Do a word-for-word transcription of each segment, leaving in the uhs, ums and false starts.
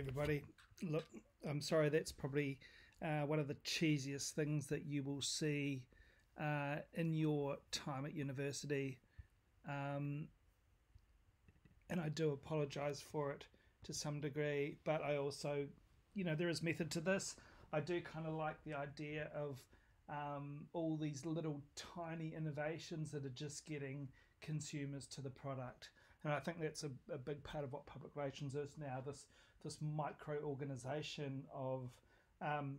everybody. Look, I'm sorry, that's probably uh, one of the cheesiest things that you will see uh, in your time at university. Um, and I do apologise for it to some degree, but I also, you know, there is method to this. I do kind of like the idea of um, all these little tiny innovations that are just getting consumers to the product. And I think that's a, a big part of what public relations is now. This this micro organisation of um,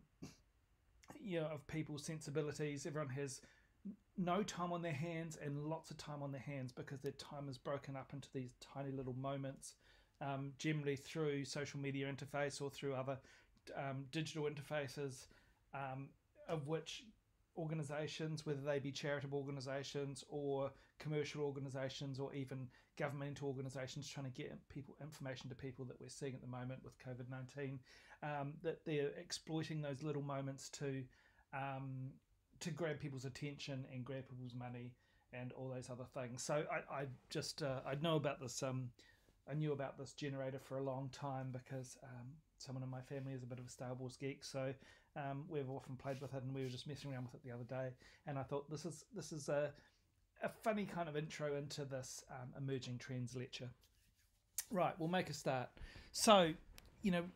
you know of people's sensibilities. Everyone has no time on their hands and lots of time on their hands because their time is broken up into these tiny little moments, um, generally through social media interface or through other um, digital interfaces, um, of which organisations, whether they be charitable organisations or commercial organisations or even governmental organisations trying to get people information to people that we're seeing at the moment with COVID nineteen, um, that they're exploiting those little moments to um, to grab people's attention and grab people's money and all those other things. So I, I just uh, I know about this. Um, I knew about this generator for a long time because um, someone in my family is a bit of a Star Wars geek, so um, we've often played with it, and we were just messing around with it the other day. And I thought this is this is a a funny kind of intro into this um, emerging trends lecture. Right, we'll make a start. So, you know,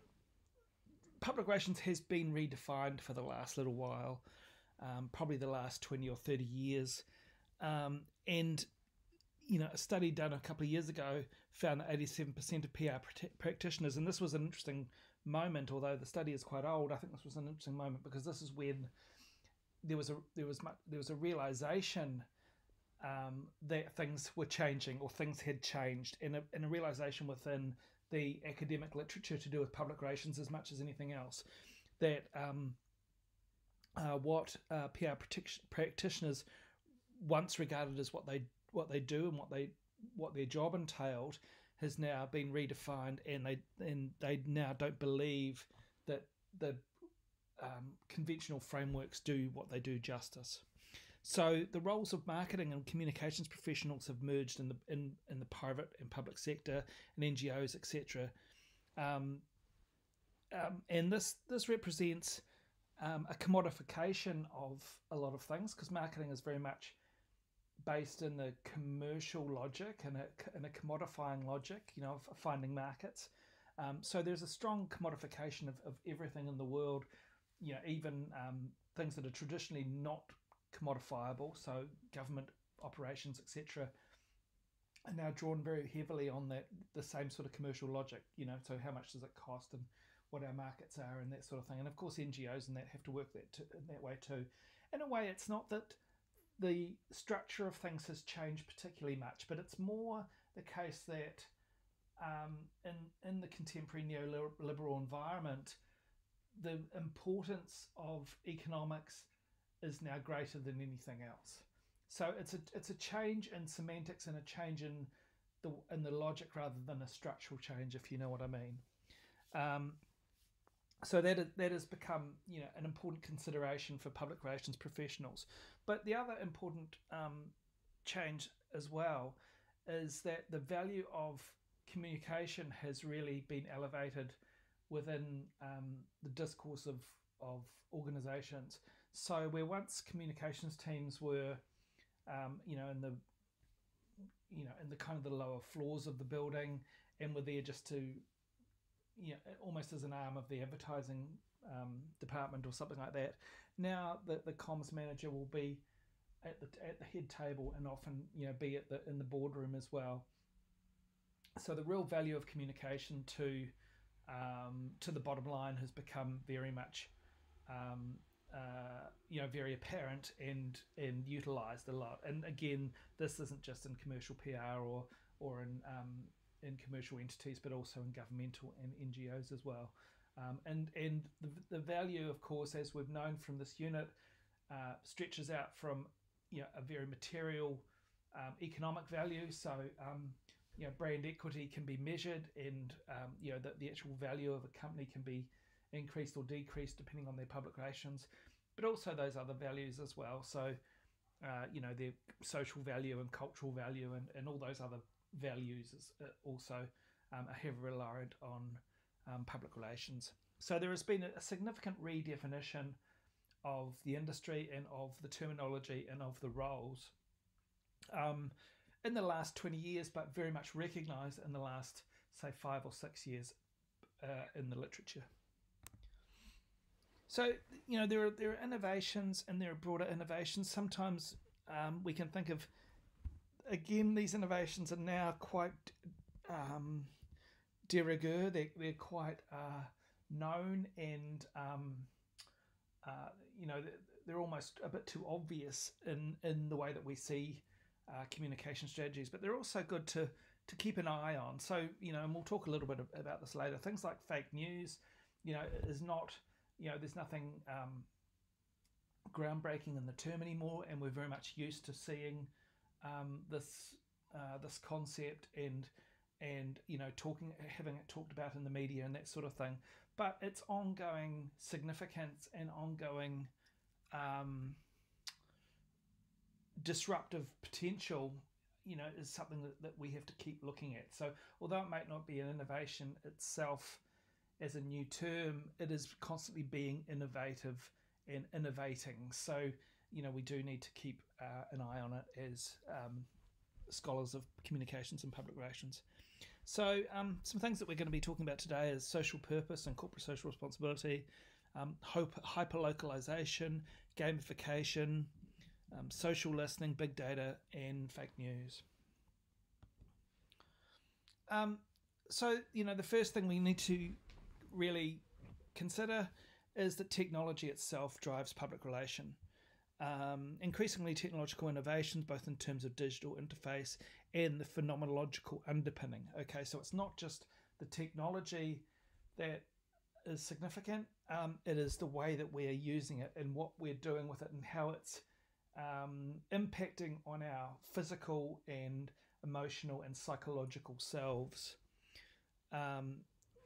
public relations has been redefined for the last little while, um, probably the last twenty or thirty years, um, and you know, a study done a couple of years ago found that eighty-seven percent of P R practitioners, and this was an interesting moment, although the study is quite old. I think this was an interesting moment because this is when there was a there was much, there was a realization um, that things were changing or things had changed, and a, and a realization within the academic literature to do with public relations as much as anything else, that um, uh, what uh, P R practitioners once regarded as what they what they do and what they what their job entailed has now been redefined, and they and they now don't believe that the um, conventional frameworks do what they do justice. So the roles of marketing and communications professionals have merged in the in, in the private and public sector and N G Os, et cetera. Um, um, and this this represents um, a commodification of a lot of things, because marketing is very much based in the commercial logic and a, and a commodifying logic, you know, of finding markets. Um, so there's a strong commodification of, of everything in the world, you know, even um, things that are traditionally not commodifiable, so government operations, et cetera, are now drawn very heavily on that the same sort of commercial logic, you know, so how much does it cost and what our markets are and that sort of thing. And of course N G Os and that have to work that, to, that way too. In a way, it's not that the structure of things has changed particularly much, but it's more the case that um, in in the contemporary neoliberal environment, the importance of economics is now greater than anything else. So it's a it's a change in semantics and a change in the in the logic rather than a structural change, if you know what I mean. Um, So that that has become, you know, an important consideration for public relations professionals. But the other important um, change as well is that the value of communication has really been elevated within um, the discourse of of organisations. So where once communications teams were, um, you know, in the you know in the kind of the lower floors of the building and were there just to, you know, almost as an arm of the advertising um, department or something like that. Now the the comms manager will be at the at the head table and often, you know, be at the in the boardroom as well. So the real value of communication to um, to the bottom line has become very much um, uh, you know very apparent and and utilised a lot. And again, this isn't just in commercial P R or or in um, in commercial entities, but also in governmental and N G Os as well. Um, and and the, the value, of course, as we've known from this unit, uh, stretches out from, you know, a very material um, economic value. So um, you know, brand equity can be measured, and um, you know that the actual value of a company can be increased or decreased depending on their public relations, but also those other values as well. So uh, you know, their social value and cultural value and, and all those other values is also um, are heavily reliant on um, public relations. So there has been a significant redefinition of the industry and of the terminology and of the roles um, in the last twenty years, but very much recognised in the last, say, five or six years uh, in the literature. So, you know, there are there are innovations and there are broader innovations. Sometimes um, we can think of, again, these innovations are now quite um, de rigueur. They're, they're quite uh, known and, um, uh, you know, they're, they're almost a bit too obvious in, in the way that we see uh, communication strategies. But they're also good to, to keep an eye on. So, you know, and we'll talk a little bit about this later. Things like fake news, you know, is not... You know, there's nothing um, groundbreaking in the term anymore, and we're very much used to seeing um, this uh, this concept and and you know talking, having it talked about in the media and that sort of thing. But its ongoing significance and ongoing um, disruptive potential, you know, is something that, that we have to keep looking at. So, although it might not be an innovation itself as a new term, it is constantly being innovative and innovating. So, you know, we do need to keep uh, an eye on it as um, scholars of communications and public relations. So, um, some things that we're going to be talking about today is social purpose and corporate social responsibility, um, hyper-localization, gamification, um, social listening, big data, and fake news. Um, so, you know, the first thing we need to really consider is that technology itself drives public relation. Um, increasingly technological innovations, both in terms of digital interface and the phenomenological underpinning. Okay, so it's not just the technology that is significant, um, it is the way that we are using it and what we're doing with it and how it's um, impacting on our physical and emotional and psychological selves. Um,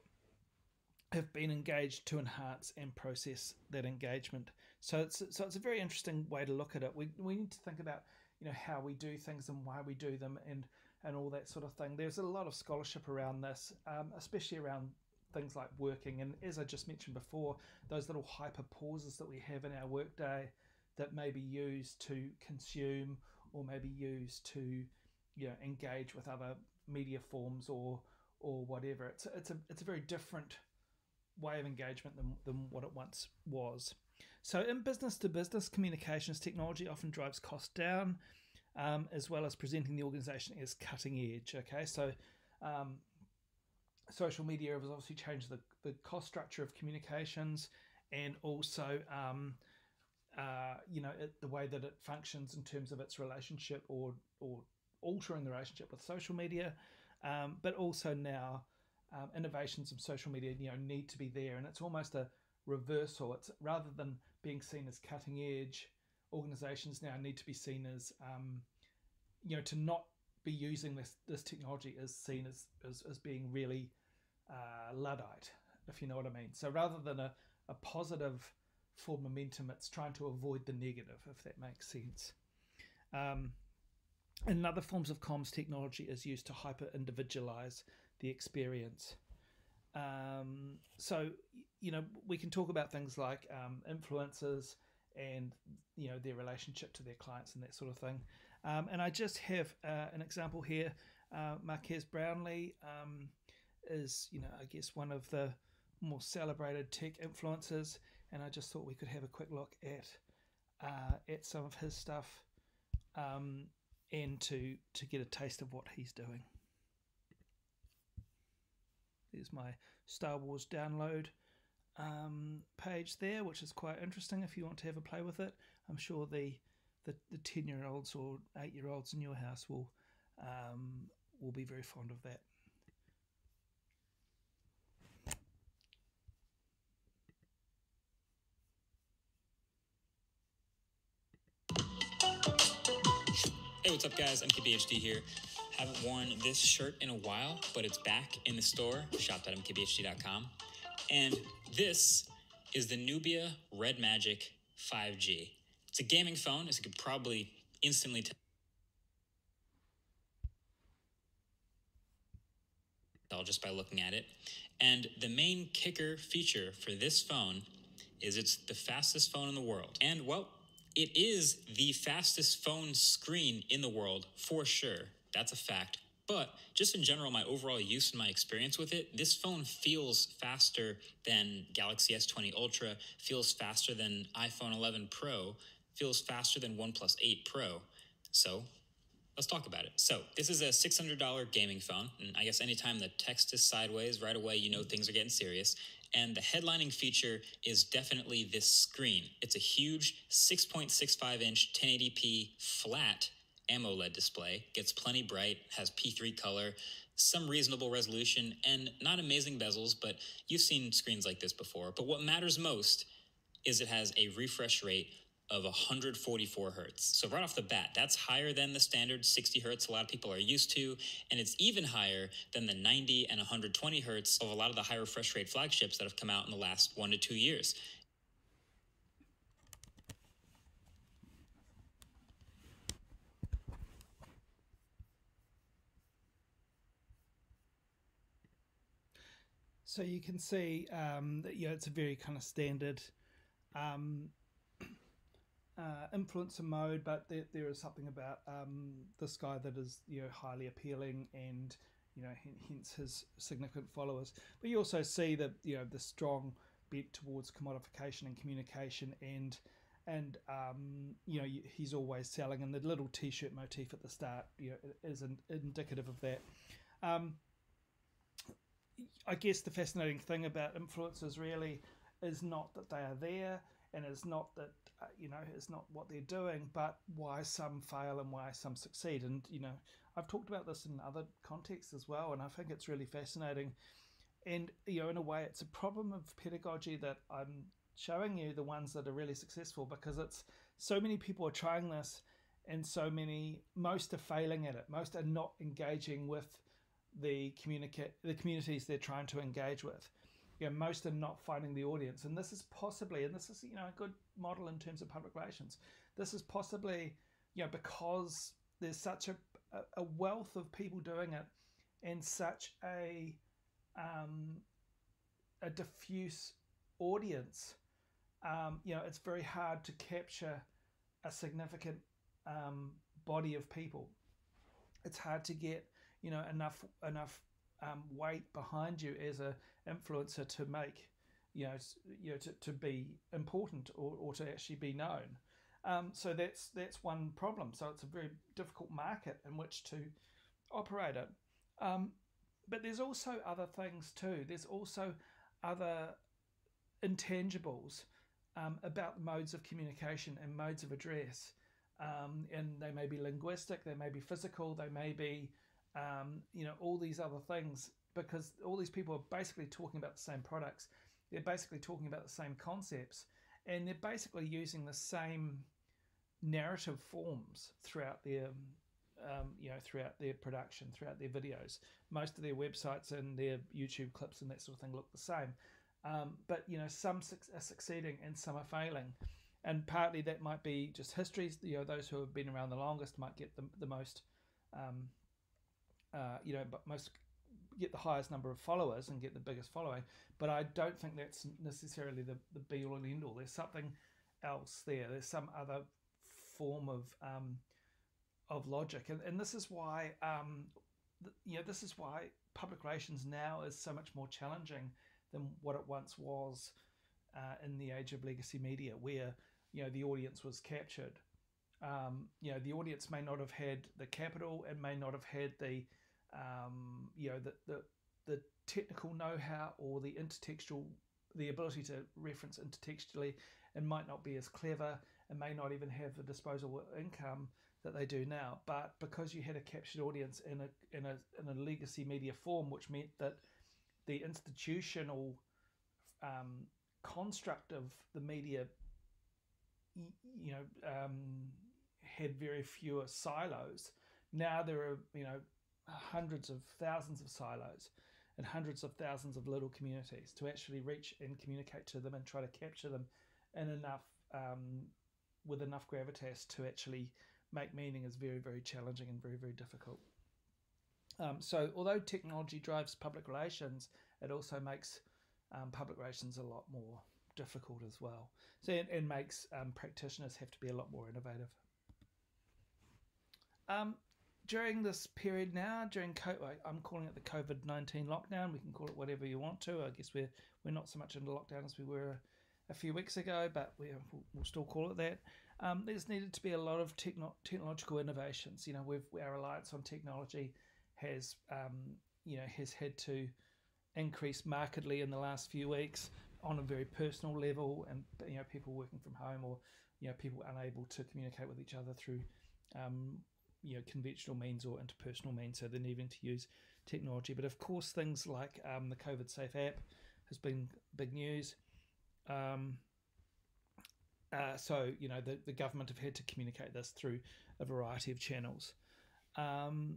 have been engaged to enhance and process that engagement. So it's so it's a very interesting way to look at it. We we need to think about, you know, how we do things and why we do them and and all that sort of thing. There's a lot of scholarship around this, um, especially around things like working. And as I just mentioned before, those little hyper pauses that we have in our workday that may be used to consume or maybe used to, you know, engage with other media forms or or whatever. It's it's a it's a very different way of engagement than, than what it once was. So in business to business communications, technology often drives costs down, um, as well as presenting the organization as cutting edge. Okay, so um, social media has obviously changed the, the cost structure of communications and also um, uh, you know it, the way that it functions in terms of its relationship or or altering the relationship with social media, um, but also now Um, innovations of social media, you know, need to be there, and it's almost a reversal. It's rather than being seen as cutting edge, organizations now need to be seen as, um, you know, to not be using this this technology is seen as as, as being really uh, Luddite, if you know what I mean. So rather than a, a positive for momentum, it's trying to avoid the negative, if that makes sense. Um, in other forms of comms, technology is used to hyper individualize the experience. Um, so, you know, we can talk about things like um, influencers and, you know, their relationship to their clients and that sort of thing. Um, and I just have uh, an example here. Uh, Marques Brownlee um, is, you know, I guess one of the more celebrated tech influencers. And I just thought we could have a quick look at uh, at some of his stuff um, and to, to get a taste of what he's doing. There's my Star Wars download um, page there, which is quite interesting if you want to have a play with it. I'm sure the the, the ten-year-olds or eight-year-olds in your house will um, will be very fond of that. Hey, what's up, guys? M K B H D here. Haven't worn this shirt in a while, but it's back in the store, shop dot m k b h d dot com. And this is the Nubia Red Magic five G. It's a gaming phone, as you could probably instantly tell just by looking at it. And the main kicker feature for this phone is it's the fastest phone in the world. And, well, it is the fastest phone screen in the world, for sure. That's a fact. But just in general, my overall use and my experience with it, this phone feels faster than Galaxy S twenty Ultra, feels faster than iPhone eleven Pro, feels faster than OnePlus eight Pro. So let's talk about it. So this is a six hundred dollars gaming phone, and I guess anytime the text is sideways, right away you know things are getting serious. And the headlining feature is definitely this screen. It's a huge six point six five inch ten eighty p flat AMOLED display, gets plenty bright, has P three color, some reasonable resolution, and not amazing bezels, but you've seen screens like this before. But what matters most is it has a refresh rate of one hundred forty-four hertz. So right off the bat, that's higher than the standard sixty hertz a lot of people are used to, and it's even higher than the ninety and one hundred twenty hertz of a lot of the high refresh rate flagships that have come out in the last one to two years. So you can see um, that, you know, it's a very kind of standard um, uh, influencer mode, but there, there is something about um, this guy that is, you know, highly appealing, and, you know, hence his significant followers. But you also see that, you know, the strong bent towards commodification and communication, and and um, you know, he's always selling, and the little T-shirt motif at the start, you know, is an, indicative of that. Um, I guess the fascinating thing about influencers really is not that they are there, and is not that, uh, you know, it's not what they're doing, but why some fail and why some succeed. And, you know, I've talked about this in other contexts as well, and I think it's really fascinating. And, you know, in a way, it's a problem of pedagogy that I'm showing you the ones that are really successful, because it's so many people are trying this, and so many, most are failing at it. Most are not engaging with the communicate the communities they're trying to engage with. You know, most are not finding the audience, and this is possibly, and this is, you know, a good model in terms of public relations. This is possibly, you know, because there's such a a wealth of people doing it, and such a um, a diffuse audience. Um, you know, it's very hard to capture a significant um, body of people. It's hard to get, you know, enough enough um, weight behind you as a influencer to make, you know, you know, to, to be important, or, or to actually be known. Um, so that's that's one problem. So it's a very difficult market in which to operate it. Um, but there's also other things too. There's also other intangibles um, about modes of communication and modes of address. Um, and they may be linguistic, they may be physical, they may be, um, you know, all these other things, because all these people are basically talking about the same products. They're basically talking about the same concepts, and they're basically using the same narrative forms throughout their, um, you know, throughout their production, throughout their videos. Most of their websites and their YouTube clips and that sort of thing look the same. Um, but, you know, some are succeeding and some are failing. And partly that might be just histories. You know, those who have been around the longest might get the, the most, um, uh, you know, but most get the highest number of followers and get the biggest following. But I don't think that's necessarily the, the be all and end all. There's something else there. There's some other form of um, of logic, and and this is why um, th- you know, this is why public relations now is so much more challenging than what it once was uh, in the age of legacy media, where, you know, the audience was captured. Um, you know, the audience may not have had the capital, and may not have had the um, you know, the the the technical know-how, or the intertextual, the ability to reference intertextually, and might not be as clever, and may not even have the disposable income that they do now. But because you had a captured audience in a in a in a legacy media form, which meant that the institutional um, construct of the media, you know, um, had very fewer silos. Now there are, you know, hundreds of thousands of silos, and hundreds of thousands of little communities to actually reach and communicate to them and try to capture them in enough, um, with enough gravitas to actually make meaning, is very, very challenging and very, very difficult. Um, so although technology drives public relations it also makes um, public relations a lot more difficult as well. So it, it makes um, practitioners have to be a lot more innovative. Um, during this period now, during COVID, I'm calling it the COVID nineteen lockdown. We can call it whatever you want to. I guess we're we're not so much into lockdown as we were a few weeks ago, but we, we'll still call it that. Um, there's needed to be a lot of techno- technological innovations. You know, we've our reliance on technology has um, you know has had to increase markedly in the last few weeks on a very personal level, and you know people working from home, or you know people unable to communicate with each other through um, you know conventional means or interpersonal means, so they're needing to use technology. But of course, things like um, the COVID Safe app has been big news. Um, uh, so you know the, the government have had to communicate this through a variety of channels. Um,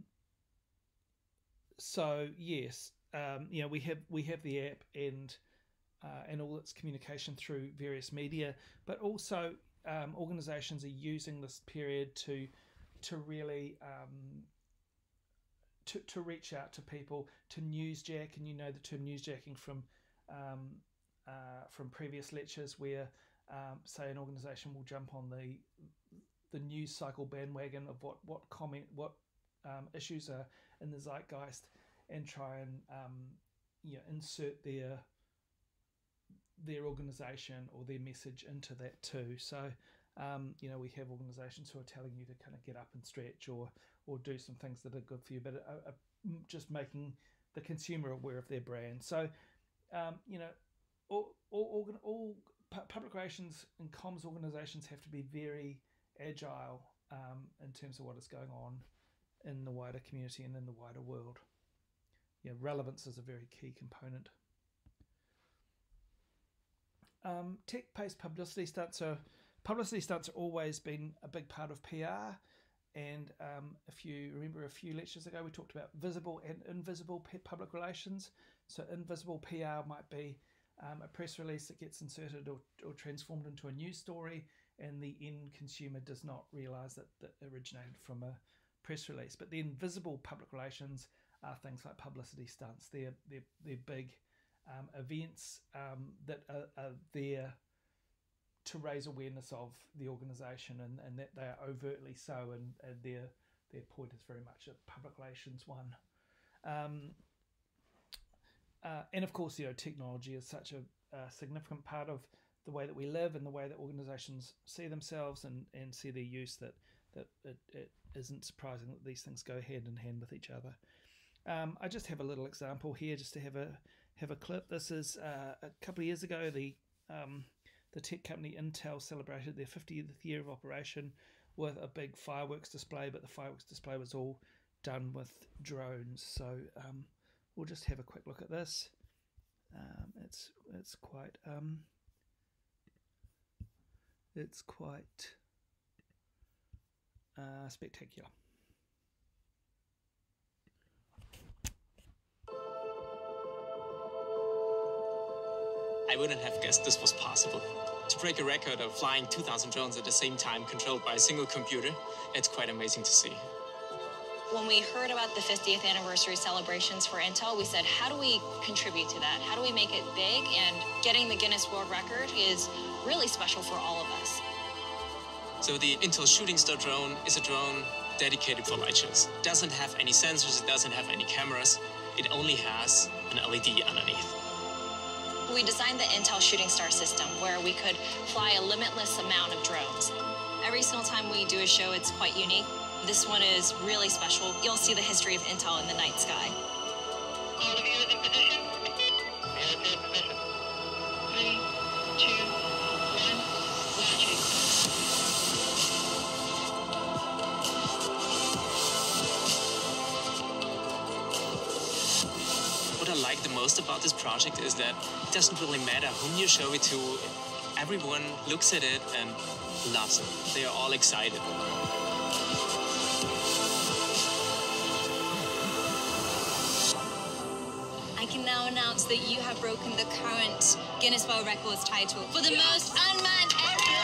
so yes, um, you know we have we have the app and uh, and all its communication through various media, but also um, organisations are using this period to to really um, to to reach out to people, to newsjack, and you know the term newsjacking from um, uh, from previous lectures, where um, say an organisation will jump on the the news cycle bandwagon of what what comment what um, issues are in the zeitgeist, and try and um, you know insert their their organisation or their message into that too. So um, you know we have organisations who are telling you to kind of get up and stretch, or or do some things that are good for you, but are, are just making the consumer aware of their brand. So um, you know all all, all public relations and comms organisations have to be very agile um, in terms of what is going on in the wider community and in the wider world. Yeah, relevance is a very key component. Um, tech-based publicity stunts are publicity stunts have always been a big part of P R, and um, if you remember a few lectures ago, we talked about visible and invisible public relations. So invisible P R might be um, a press release that gets inserted or, or transformed into a news story, and the end consumer does not realise that that originated from a press release. But the invisible public relations are things like publicity stunts. They're they're, they're big um, events um, that are, are there to raise awareness of the organisation, and, and that they are overtly so, and, and their their point is very much a public relations one. Um, uh, and of course, you know, technology is such a, a significant part of the way that we live and the way that organisations see themselves and, and see their use, that that it, it isn't surprising that these things go hand in hand with each other. Um, I just have a little example here, just to have a have a clip. This is uh, a couple of years ago. The um, the tech company Intel celebrated their fiftieth year of operation with a big fireworks display, but the fireworks display was all done with drones. So um, we'll just have a quick look at this. Um, it's it's quite um, it's quite uh, spectacular. I wouldn't have guessed this was possible. To break a record of flying two thousand drones at the same time, controlled by a single computer, it's quite amazing to see. When we heard about the fiftieth anniversary celebrations for Intel, we said, how do we contribute to that? How do we make it big? And getting the Guinness World Record is really special for all of us. So the Intel Shooting Star drone is a drone dedicated for light shows. It doesn't have any sensors, it doesn't have any cameras. It only has an L E D underneath. We designed the Intel Shooting Star system where we could fly a limitless amount of drones. Every single time we do a show, it's quite unique. This one is really special. You'll see the history of Intel in the night sky. All of you in position? Military position. Three, two, one, launching. What I like the most about this project is that it doesn't really matter whom you show it to. Everyone looks at it and loves it. They are all excited. I can now announce that you have broken the current Guinness World Records title for the most unmanned aerial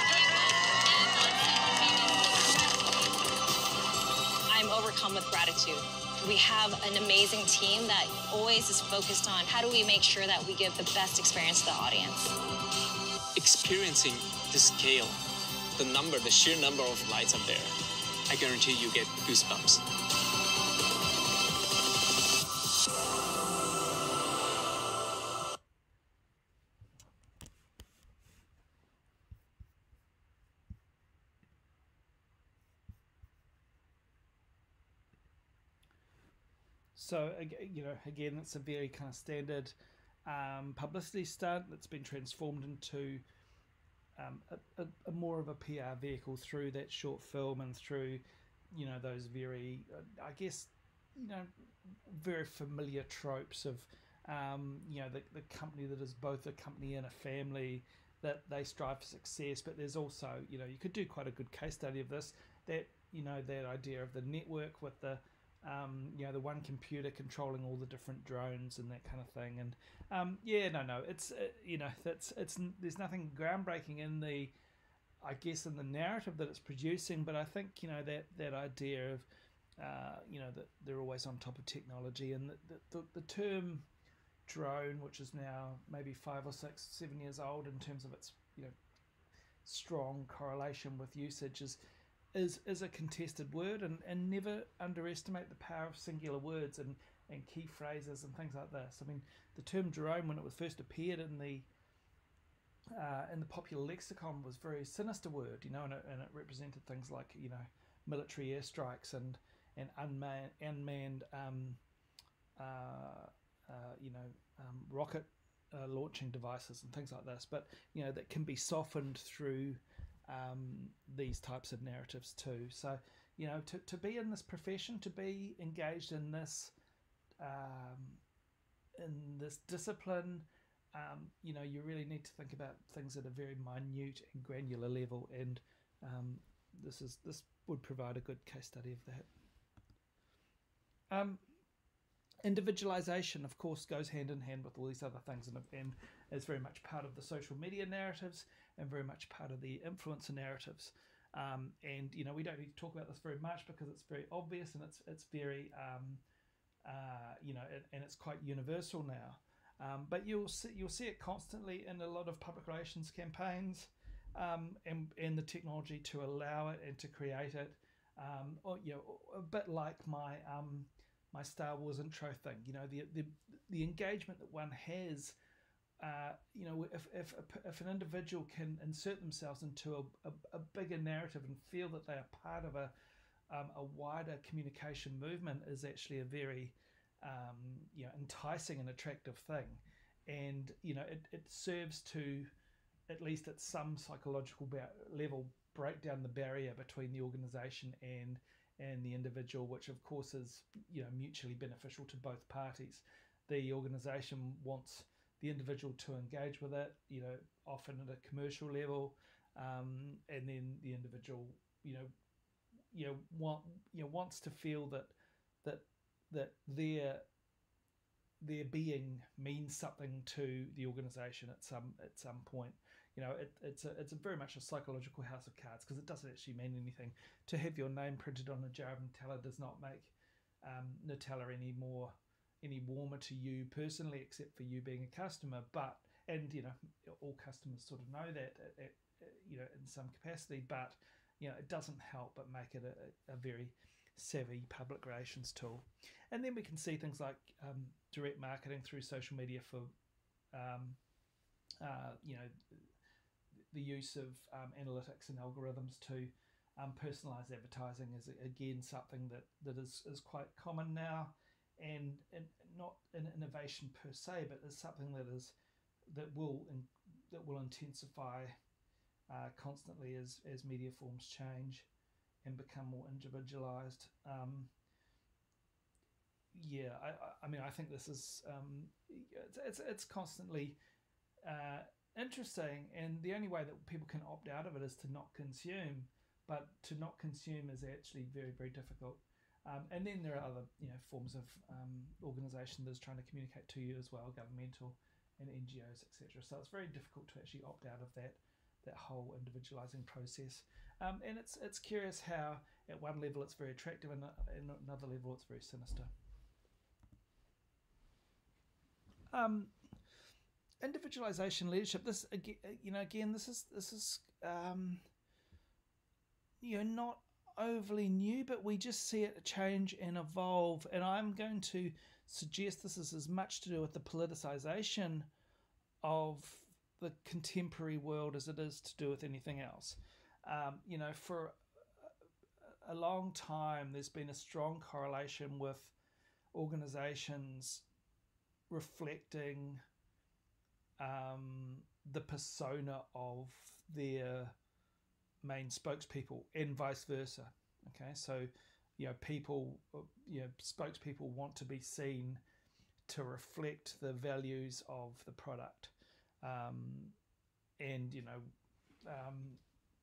aircraft. I'm overcome with gratitude. We have an amazing team that always is focused on how do we make sure that we give the best experience to the audience. Experiencing the scale, the number, the sheer number of lights up there, I guarantee you get goosebumps. So, you know, again, it's a very kind of standard um, publicity stunt that's been transformed into um, a, a, a more of a P R vehicle through that short film and through, you know, those very, uh, I guess, you know, very familiar tropes of, um, you know, the, the company that is both a company and a family, that they strive for success. But there's also, you know, you could do quite a good case study of this, that, you know, that idea of the network with the, Um, you know, the one computer controlling all the different drones and that kind of thing. And um, yeah, no, no, it's uh, you know, that's it's there's nothing groundbreaking in the, I guess, in the narrative that it's producing. But I think, you know, that that idea of, uh, you know, that they're always on top of technology, and the the, the the term drone, which is now maybe five or six, seven years old in terms of its, you know, strong correlation with usage, is. Is, is a contested word, and, and never underestimate the power of singular words and, and key phrases and things like this. I mean, the term drone, when it was first appeared in the uh, in the popular lexicon, was a very sinister word, you know, and it, and it represented things like, you know, military airstrikes and and unmanned, unmanned um, uh, uh, you know, um, rocket uh, launching devices and things like this. But, you know, that can be softened through um, these types of narratives too. So, you know, to, to be in this profession, to be engaged in this um, in this discipline, um, you know, you really need to think about things at a very minute and granular level, and um, this is this would provide a good case study of that. Um, individualization, of course, goes hand in hand with all these other things, and, and is very much part of the social media narratives and very much part of the influencer narratives. Um, and, you know, we don't need to talk about this very much because it's very obvious, and it's it's very, um, uh, you know, and, and it's quite universal now. Um, but you'll see, you'll see it constantly in a lot of public relations campaigns, um, and, and the technology to allow it and to create it. Um, or, you know, a bit like my um, my Star Wars intro thing. You know, the the the engagement that one has. Uh, you know, if, if if an individual can insert themselves into a, a, a bigger narrative and feel that they are part of a um, a wider communication movement, is actually a very um, you know, enticing and attractive thing. And, you know, it, it serves to, at least at some psychological level, break down the barrier between the organisation and and the individual, which of course is, you know, mutually beneficial to both parties. The organisation wants the individual to engage with it, you know, often at a commercial level, um, and then the individual, you know, you know, want, you know, wants to feel that that that their their being means something to the organisation at some at some point. You know, it, it's a it's a very much a psychological house of cards, because it doesn't actually mean anything. To have your name printed on a jar of Nutella does not make um, Nutella any more any warmer to you personally, except for you being a customer. But, and, you know, all customers sort of know that, at, at, you know, in some capacity, but, you know, it doesn't help but make it a, a very savvy public relations tool. And then we can see things like um, direct marketing through social media for, um, uh, you know, the use of um, analytics and algorithms to um, personalised advertising is, again, something that, that is, is quite common now. And, and not an innovation per se, but it's something that is that will in, that will intensify uh, constantly as as media forms change and become more individualized. Um, yeah, I, I mean, I think this is um, it's, it's it's constantly uh, interesting, and the only way that people can opt out of it is to not consume. But to not consume is actually very, very difficult. Um, and then there are other, you know, forms of um, organisation that's trying to communicate to you as well, governmental and N G Os, et cetera. So it's very difficult to actually opt out of that that whole individualizing process. Um, and it's it's curious how at one level it's very attractive and at another level it's very sinister. Um, individualization leadership. This again, you know, again, this is this is um, you know, not overly new, but we just see it change and evolve. And I'm going to suggest this is as much to do with the politicization of the contemporary world as it is to do with anything else. Um, you know, for a long time, there's been a strong correlation with organizations reflecting um, the persona of their main spokespeople and vice versa. Okay, so you know, people, you know, spokespeople want to be seen to reflect the values of the product, um, and you know, um,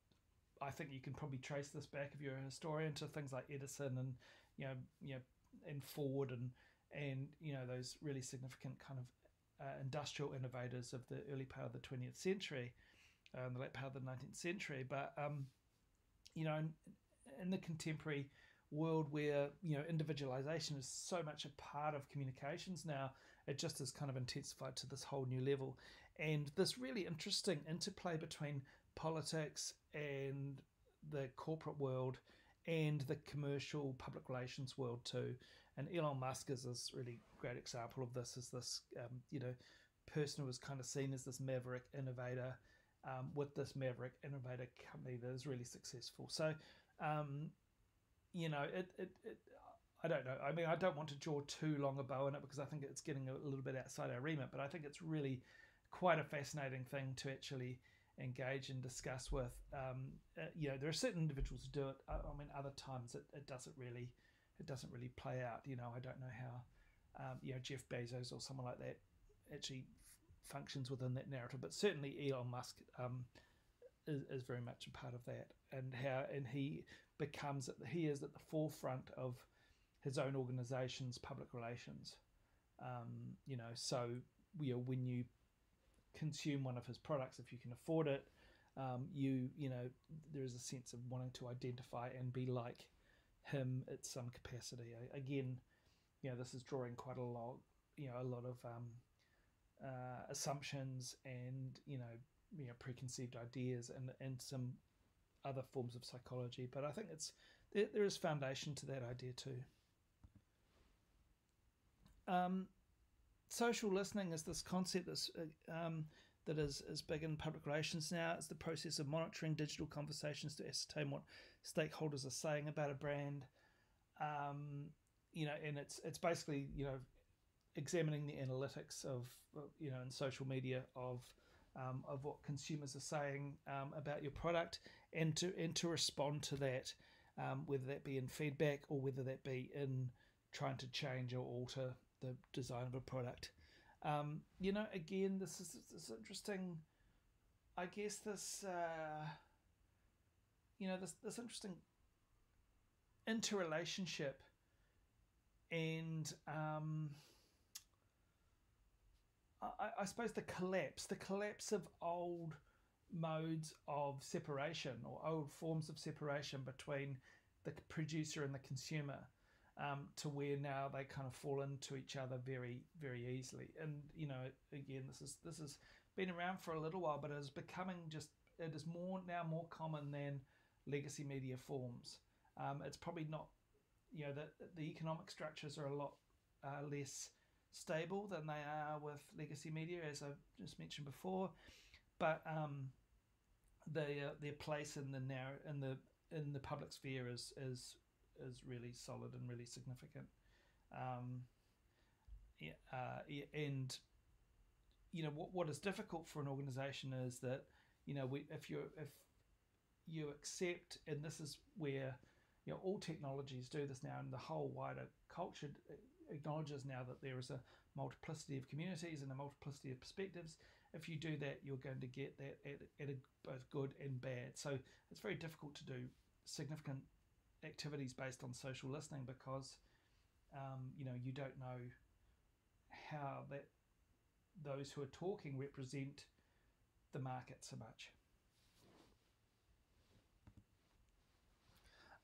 I think you can probably trace this back if you're a historian to things like Edison and you know, you know, and Ford and and you know those really significant kind of uh, industrial innovators of the early part of the twentieth century, uh, and the late part of the nineteenth century. But um, you know, in, in the contemporary world where you know individualization is so much a part of communications now, it just has kind of intensified to this whole new level, and this really interesting interplay between politics and the corporate world and the commercial public relations world too. And Elon Musk is this really great example of this, is this um, you know person who was kind of seen as this maverick innovator um, with this maverick innovator company that is really successful. So um, you know it, it, it I don't know, I mean I don't want to draw too long a bow in it because I think it's getting a little bit outside our remit, but I think it's really quite a fascinating thing to actually engage and discuss with. Um, uh, you know, there are certain individuals who do it. I, I mean, other times it, it doesn't really, it doesn't really play out. You know, I don't know how, um, you know, Jeff Bezos or someone like that actually f- functions within that narrative. But certainly Elon Musk um, is, is very much a part of that, and how and he becomes he is at the forefront of his own organization's public relations. Um, you know, so you know when you consume one of his products, if you can afford it, um, you you know there is a sense of wanting to identify and be like him at some capacity. I, again, you know this is drawing quite a lot, you know, a lot of um, uh, assumptions and you know you know preconceived ideas and and some other forms of psychology. But I think it's there, there is foundation to that idea too. Um, Social listening is this concept that's, uh, um, that is, is big in public relations now. It's the process of monitoring digital conversations to ascertain what stakeholders are saying about a brand. Um, you know, and it's it's basically you know examining the analytics of you know in social media of um, of what consumers are saying um, about your product, and to and to respond to that, um, whether that be in feedback or whether that be in trying to change or alter the design of a product. Um, you know, again, this is this interesting. I guess this, uh, you know, this this interesting interrelationship and um, I, I suppose the collapse, the collapse of old modes of separation or old forms of separation between the producer and the consumer. Um, to where now they kind of fall into each other very, very easily. And you know, again, this is this has been around for a little while, but it is becoming just it is more now more common than legacy media forms. Um, it's probably not, you know, the the economic structures are a lot uh, less stable than they are with legacy media, as I've just mentioned before. But um, the uh, their place in the narr- in the in the public sphere is is is really solid and really significant. Um, yeah, uh, and you know what what is difficult for an organization is that you know we, if you if you accept, and this is where you know all technologies do this now, and the whole wider culture acknowledges now that there is a multiplicity of communities and a multiplicity of perspectives. If you do that, you're going to get that at, at a, both good and bad. So it's very difficult to do significant activities based on social listening because um, you know you don't know how that those who are talking represent the market so much.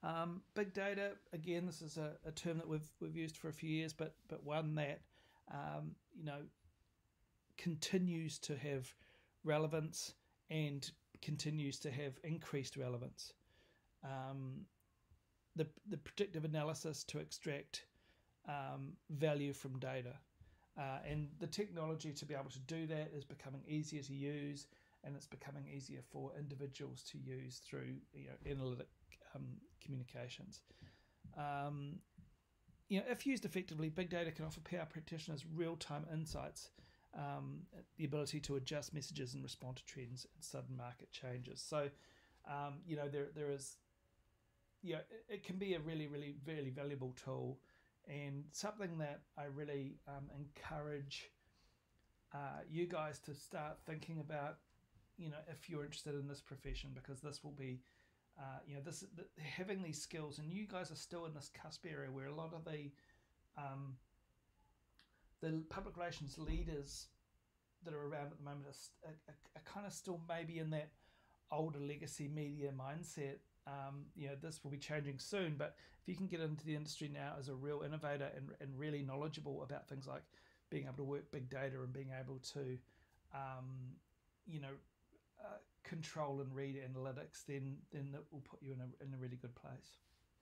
Um, big data, again, this is a, a term that we've we've used for a few years, but but one that um, you know continues to have relevance and continues to have increased relevance. Um, the the predictive analysis to extract um, value from data, uh, and the technology to be able to do that is becoming easier to use, and it's becoming easier for individuals to use through you know analytic um, communications. Um, you know, if used effectively, big data can offer P R practitioners real-time insights, um, the ability to adjust messages and respond to trends and sudden market changes. So, um, you know, there there is, you know, it, it can be a really, really, really valuable tool, and something that I really um, encourage uh, you guys to start thinking about, you know, if you're interested in this profession, because this will be, uh, you know, this the, having these skills, and you guys are still in this cusp area where a lot of the um, the public relations leaders that are around at the moment are, are, are kind of still maybe in that older legacy media mindset. Um, you know, this will be changing soon, but if you can get into the industry now as a real innovator and, and really knowledgeable about things like being able to work big data and being able to, um, you know, uh, control and read analytics, then then that will put you in a in a really good place.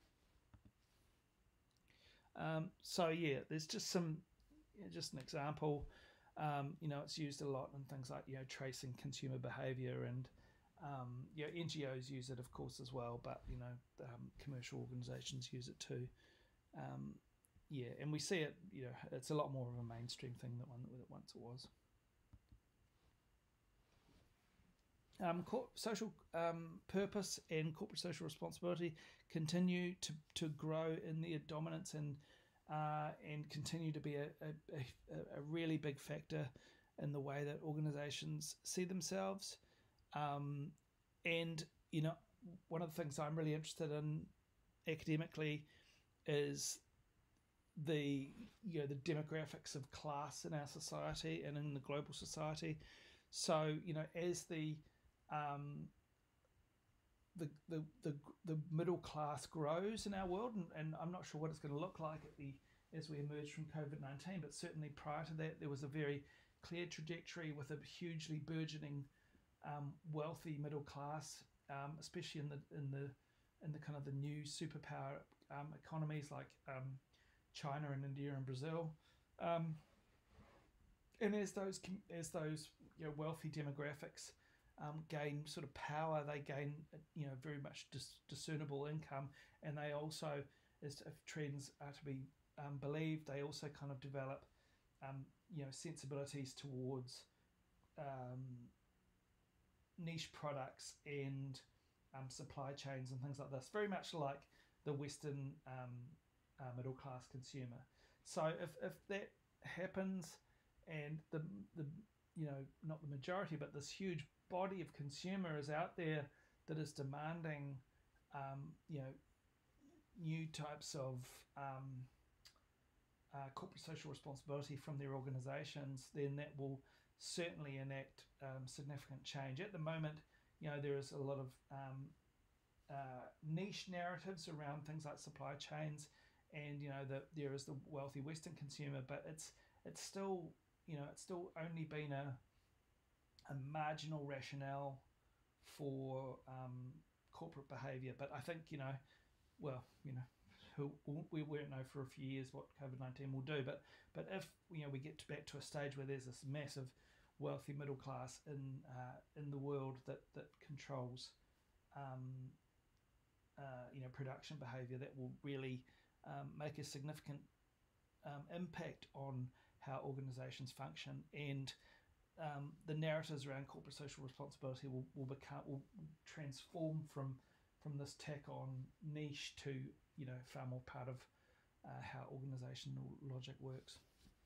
Um, so yeah, there's just some, you know, just an example. Um, you know, it's used a lot in things like, you know, tracing consumer behaviour, and um, you know, N G Os use it, of course, as well. But you know, um, commercial organisations use it too. Um, yeah, and we see it. You know, it's a lot more of a mainstream thing than one that once it was. Um, cor- social um, purpose and corporate social responsibility continue to, to grow in their dominance, and uh, and continue to be a, a, a, a really big factor in the way that organisations see themselves. Um, and you know, one of the things I'm really interested in academically is the you know the demographics of class in our society and in the global society. So you know, as the um, the, the the the middle class grows in our world, and, and I'm not sure what it's going to look like at the as we emerge from COVID nineteen, but certainly prior to that, there was a very clear trajectory with a hugely burgeoning um, wealthy middle class, um, especially in the in the in the kind of the new superpower um, economies like um, China and India and Brazil. Um, and as those as those you know, wealthy demographics um, gain sort of power, they gain you know very much dis- discernible income, and they also, as if trends are to be um, believed, they also kind of develop um, you know sensibilities towards um, niche products and um, supply chains and things like this, very much like the Western um, uh, middle class consumer. So if, if that happens, and the the you know not the majority, but this huge body of consumers out there that is demanding um, you know new types of um, uh, corporate social responsibility from their organisations, then that will certainly enact um, significant change. At the moment, you know there is a lot of um, uh, niche narratives around things like supply chains, and you know that there is the wealthy Western consumer, but it's it's still you know it's still only been a a marginal rationale for um, corporate behaviour. But I think you know, well, you know, who we won't know for a few years what COVID nineteen will do. But but if you know we get to back to a stage where there's this massive wealthy middle class in uh, in the world that that controls um, uh, you know production behaviour, that will really um, make a significant um, impact on how organisations function, and um, the narratives around corporate social responsibility will, will become will transform from from this tack on niche to you know far more part of uh, how organisational logic works.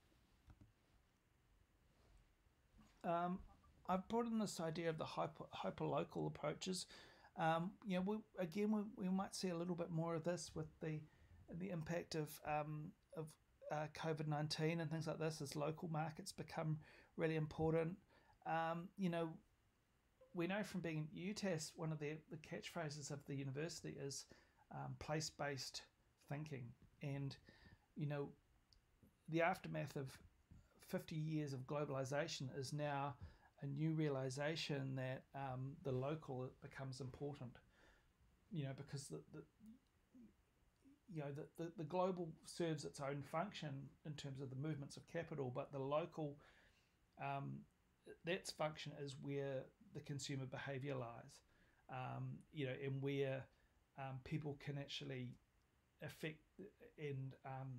Um, I've brought in this idea of the hyper hyperlocal approaches. Um, you know, we, again, we, we might see a little bit more of this with the the impact of um, of uh, COVID nineteen and things like this, as local markets become really important. Um, you know, we know from being at UTAS, one of the, the catchphrases of the university is um, place-based thinking. And you know, the aftermath of fifty years of globalization is now a new realization that um, the local becomes important. You know, because the, the you know the, the, the global serves its own function in terms of the movements of capital, but the local, um, that's function is where the consumer behavior lies. Um, you know, and where um, people can actually affect and um,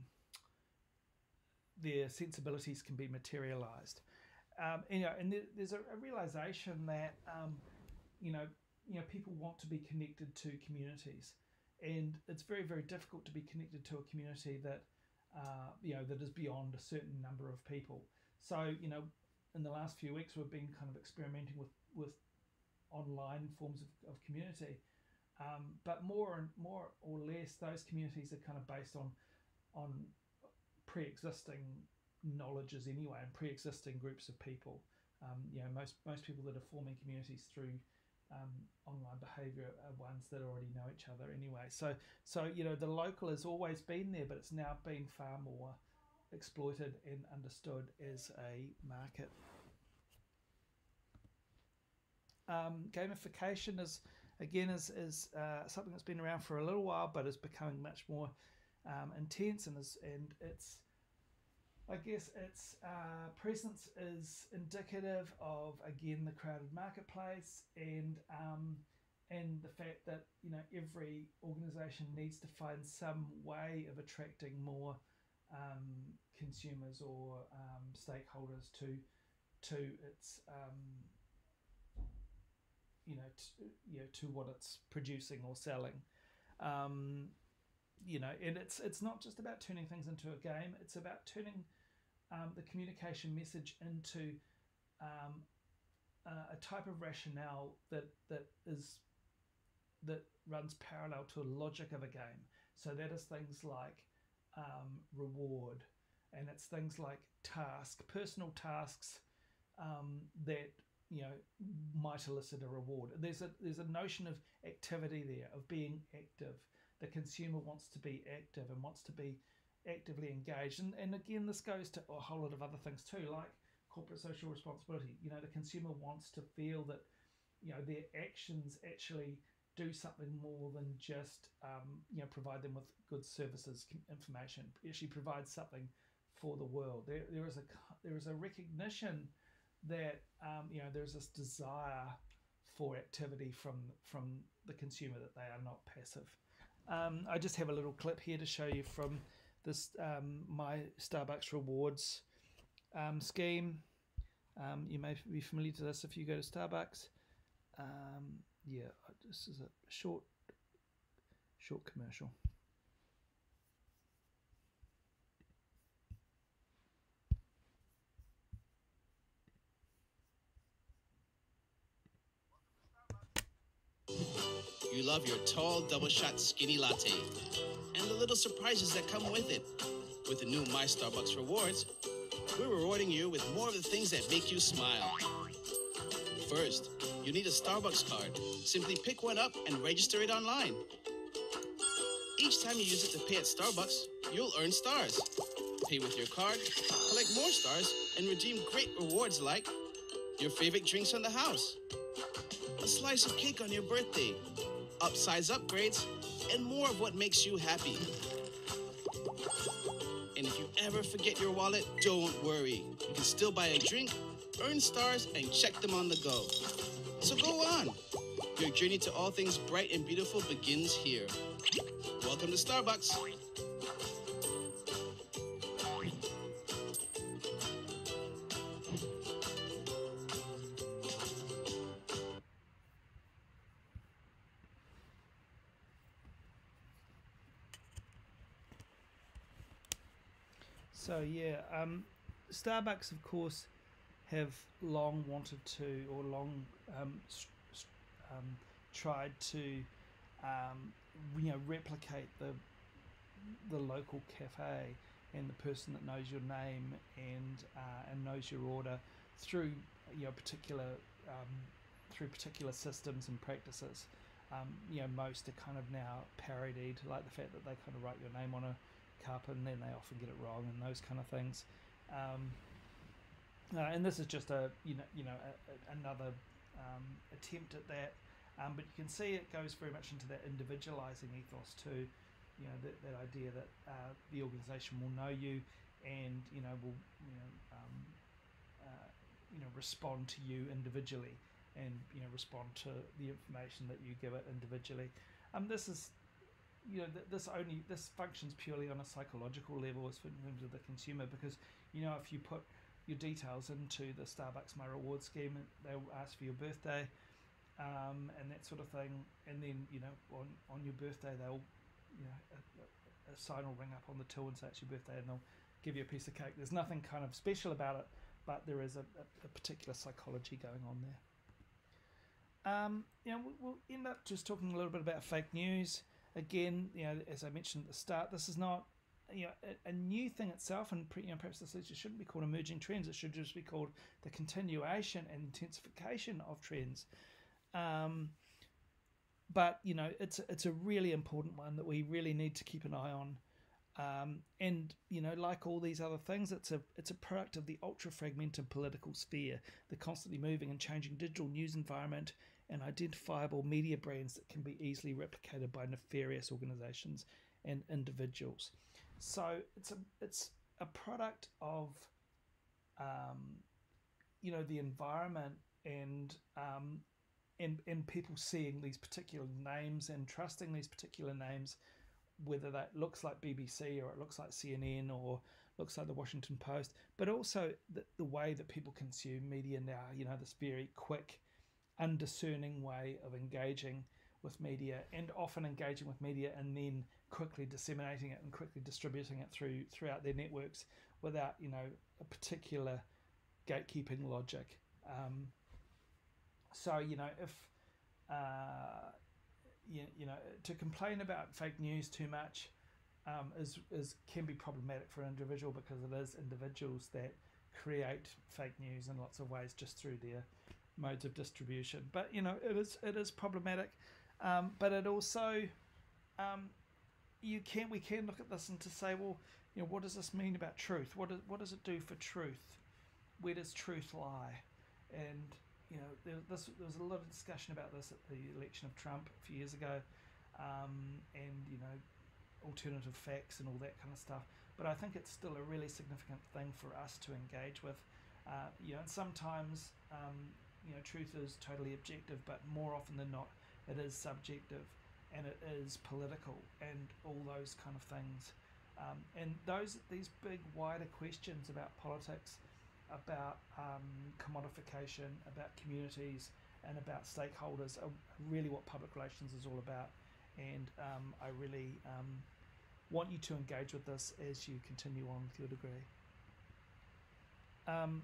their sensibilities can be materialized. Um, and, you know, and there, there's a, a realization that um, you know, you know, people want to be connected to communities, and it's very, very difficult to be connected to a community that uh, you know that is beyond a certain number of people. So, you know, in the last few weeks, we've been kind of experimenting with with online forms of, of community, um, but more and more or less, those communities are kind of based on on pre-existing knowledges anyway, and pre-existing groups of people. Um, you know, most most people that are forming communities through um, online behaviour are ones that already know each other anyway. So so you know, the local has always been there, but it's now been far more exploited and understood as a market. Um, gamification is again is is uh, something that's been around for a little while, but is becoming much more um, intense, and is and it's I guess its uh, presence is indicative of again the crowded marketplace, and um, and the fact that you know every organisation needs to find some way of attracting more um, consumers or um, stakeholders to to its um, you know, to, you know, to what it's producing or selling, um, you know, and it's it's not just about turning things into a game. It's about turning um, the communication message into um, uh, a type of rationale that that is that runs parallel to the logic of a game. So that is things like um, reward, and it's things like task, personal tasks um, that you know might elicit a reward. There's a there's a notion of activity there, of being active. The consumer wants to be active and wants to be actively engaged, and and again this goes to a whole lot of other things too, like corporate social responsibility. You know, the consumer wants to feel that you know their actions actually do something more than just um, you know provide them with goods, services, information. Actually provide something for the world. There there is a there is a recognition that um, you know there's this desire for activity from from the consumer, that they are not passive. Um, I just have a little clip here to show you from this um, my Starbucks rewards um, scheme. Um, you may be familiar to this if you go to Starbucks. Um, yeah, this is a short short commercial. You love your tall double shot skinny latte and the little surprises that come with it. With the new My Starbucks Rewards, we're rewarding you with more of the things that make you smile. First, you need a Starbucks card. Simply pick one up and register it online. Each time you use it to pay at Starbucks, you'll earn stars. Pay with your card, collect more stars, and redeem great rewards like your favorite drinks on the house, a slice of cake on your birthday, upsize upgrades, and more of what makes you happy. And if you ever forget your wallet, don't worry. You can still buy a drink, earn stars, and check them on the go. So go on. Your journey to all things bright and beautiful begins here. Welcome to Starbucks. So yeah, um, Starbucks of course have long wanted to, or long um, um, tried to, um, you know, replicate the the local cafe and the person that knows your name and uh, and knows your order through you know particular um, through particular systems and practices. Um, you know, most are kind of now parodied, like the fact that they kind of write your name on a cup and then they often get it wrong and those kind of things. Um, uh, and this is just a you know you know a, a, another um, attempt at that. Um, but you can see it goes very much into that individualizing ethos too. You know, that, that idea that uh, the organization will know you and you know will you know um, uh, you know respond to you individually and you know respond to the information that you give it individually. Um, this is you know th- this only this functions purely on a psychological level as in terms of the consumer, because you know if you put your details into the Starbucks My Rewards scheme, they'll ask for your birthday um, and that sort of thing, and then you know on on your birthday they'll you know a, a, a sign will ring up on the till and say it's your birthday and they'll give you a piece of cake. There's nothing kind of special about it, but there is a, a, a particular psychology going on there. Um, you know, we'll end up just talking a little bit about fake news. Again, you know, as I mentioned at the start, this is not you know a, a new thing itself, and you know, perhaps this shouldn't be called emerging trends. It should just be called the continuation and intensification of trends. Um, but you know, it's it's a really important one that we really need to keep an eye on. Um, and you know, like all these other things, it's a it's a product of the ultra fragmented political sphere, the constantly moving and changing digital news environment, and identifiable media brands that can be easily replicated by nefarious organisations and individuals. So it's a it's a product of um, you know the environment and um, and and people seeing these particular names and trusting these particular names, whether that looks like B B C or it looks like C N N or looks like the Washington Post, but also the, the way that people consume media now, you know, this very quick, undiscerning way of engaging with media, and often engaging with media and then quickly disseminating it and quickly distributing it through throughout their networks without, you know, a particular gatekeeping logic. Um, so, you know, if... Uh, You, you know, to complain about fake news too much um, is is can be problematic for an individual, because it is individuals that create fake news in lots of ways just through their modes of distribution. But you know, it is it is problematic, um, but it also um, you can we can look at this and to say, well, you know, what does this mean about truth? What does what does it do for truth? Where does truth lie? And you know, there, this, there was a lot of discussion about this at the election of Trump a few years ago, um, and you know, alternative facts and all that kind of stuff. But I think it's still a really significant thing for us to engage with. Uh, you know, and sometimes um, you know, truth is totally objective, but more often than not, it is subjective, and it is political, and all those kind of things. Um, and those these big wider questions about politics, about um, commodification, about communities, and about stakeholders are really what public relations is all about. And um, I really um, want you to engage with this as you continue on with your degree. Um,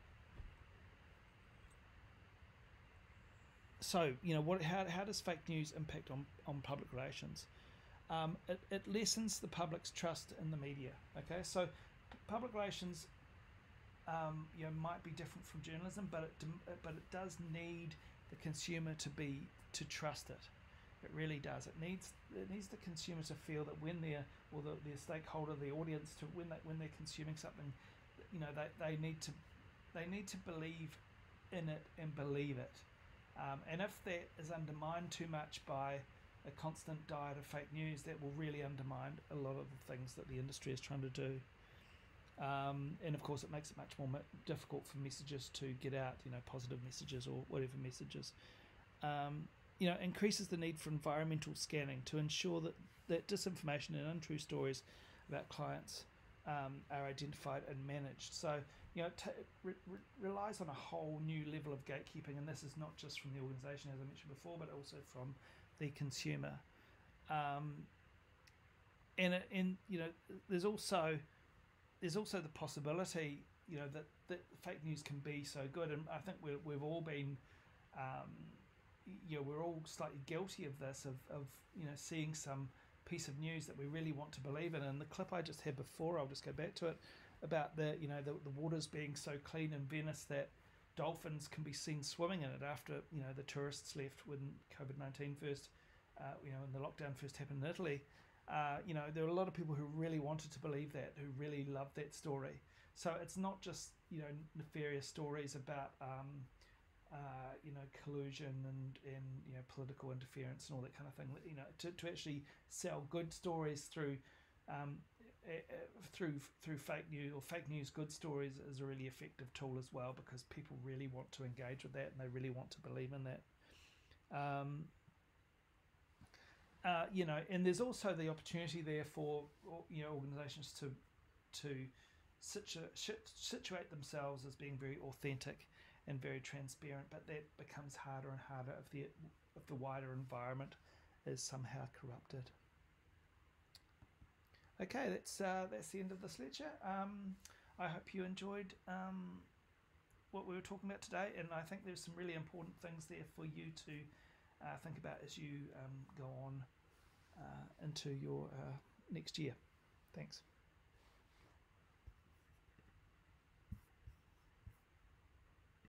so, you know, what? How, how does fake news impact on, on public relations? Um, it, it lessens the public's trust in the media. Okay, so public relations Um, you know, might be different from journalism, but it but it does need the consumer to be to trust it. It really does. It needs it needs the consumer to feel that when they're or the their stakeholder, the audience, to when they when they're consuming something, you know, they, they need to they need to believe in it and believe it. Um, and if that is undermined too much by a constant diet of fake news, that will really undermine a lot of the things that the industry is trying to do. Um, and of course, it makes it much more difficult for messages to get out, you know, positive messages or whatever messages. Um, you know, increases the need for environmental scanning to ensure that, that disinformation and untrue stories about clients um, are identified and managed. So, you know, it t- re- re- relies on a whole new level of gatekeeping, and this is not just from the organisation, as I mentioned before, but also from the consumer. Um, and, and, you know, there's also... There's also the possibility, you know, that, that fake news can be so good, and I think we're, we've all been, um, you know, we're all slightly guilty of this, of, of you know, seeing some piece of news that we really want to believe in. And the clip I just had before, I'll just go back to it, about the, you know, the, the waters being so clean in Venice that, dolphins can be seen swimming in it after, you know, the tourists left when COVID nineteen first, uh, you know, when the lockdown first happened in Italy. Uh, you know, there were a lot of people who really wanted to believe that, who really loved that story. So it's not just, you know, nefarious stories about, um, uh, you know, collusion and, and, you know, political interference and all that kind of thing. You know, to, to actually sell good stories through, um, uh, through through fake news or fake news good stories is a really effective tool as well, because people really want to engage with that and they really want to believe in that. Um, Uh, you know, and there's also the opportunity there for, you know, organisations to to situ situate themselves as being very authentic and very transparent, but that becomes harder and harder if the if the wider environment is somehow corrupted. Okay, that's uh, that's the end of this lecture. Um, I hope you enjoyed um, what we were talking about today, and I think there's some really important things there for you to uh, think about as you um, go on uh, into your uh, next year. Thanks.